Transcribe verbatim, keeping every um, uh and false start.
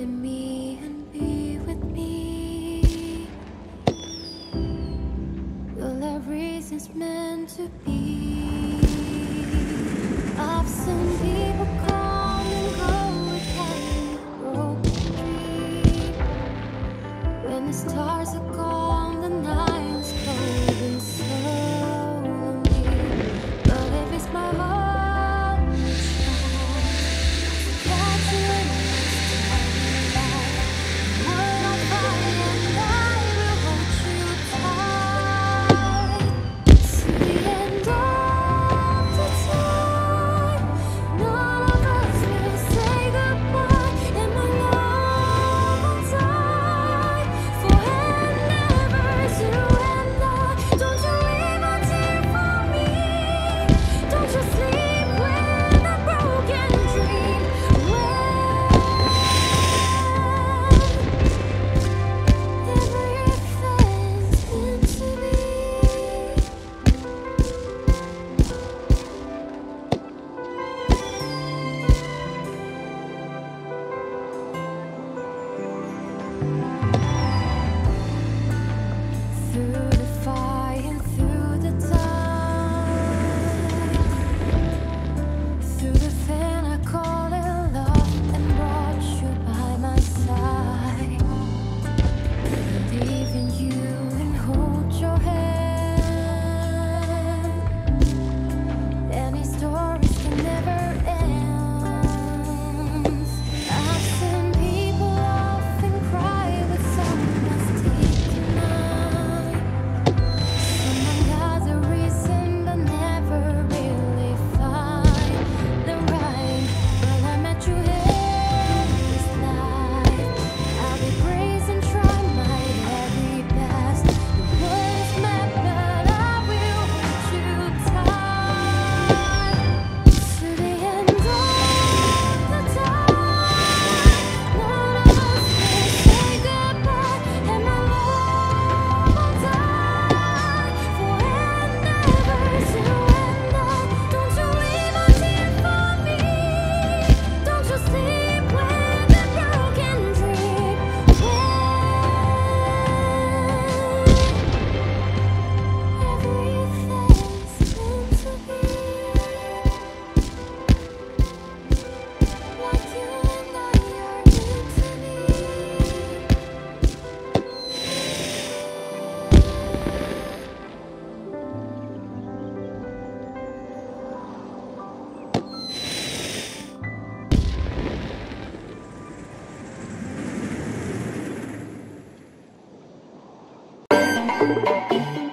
in me and be with me. Well, everything's meant to be. I've seen people come and go with a broken dream. When the stars are gone, the night is cold and so lonely. But if it's my heart, catch you in the light. When I find and I will hold you tight to the end of the time. None of us will say goodbye, and my love will die forever. You and I, don't you leave a tear for me. Don't you sleep with a broken dream. When everything's meant to be. Through the fire and through the time, through the fan I call it love, and brought you by my side. Believe in you and hold your hand. Any stories can never end. I've seen people often cry with someone's taken eye. Someone got the reason but never really find the right. Well, I met you here this night. I'll be brave and try my very best. The world is mad, but I will hold you tight to the end of the time. None of us will say goodbye, and my love will die forever. You and I, don't you leave a tear for me. Don't you sleep with a broken dream. When everything's meant to be, like you and I are meant to be.